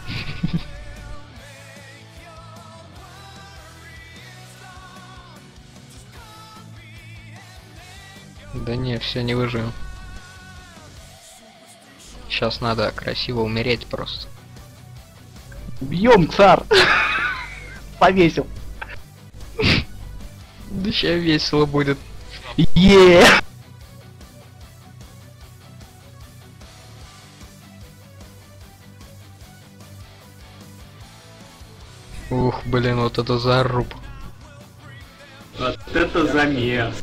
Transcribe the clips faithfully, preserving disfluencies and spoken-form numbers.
Да не, все не выживем. Сейчас надо красиво умереть просто. Бьем, цар! Повесил. Да сейчас весело будет. Е. Ух, блин, вот это заруб. Вот это замес.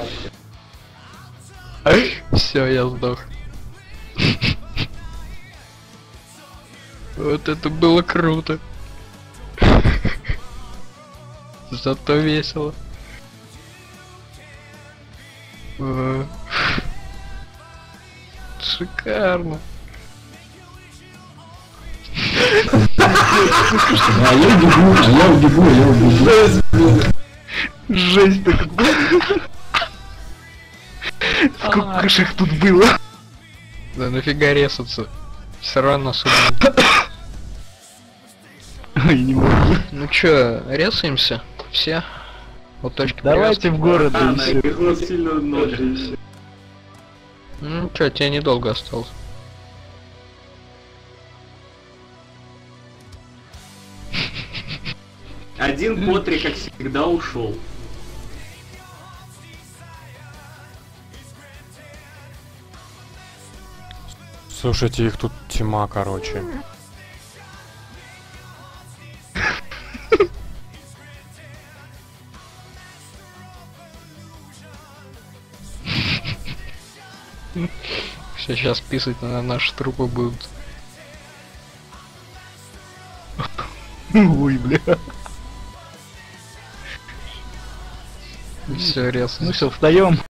Все, я сдох. Вот это было круто. Зато весело. Э, Шикарно. А я убегу, а я убегу, а я убегу. Жесть так. Сколько ж их тут было? Да нафига резаться? Все равно сюда. Ой, не могу. Ну чё, резаемся? Все? Вот точки Давайте в город, А, да и на всё. игру сильно ножи. Ну чё, тебе недолго осталось. Один Потри, как всегда, ушел. Слушайте, их тут тьма, короче. Все сейчас писать на наши трупы будут. Ой, бля. Все, резаемся. Ну все, встаем.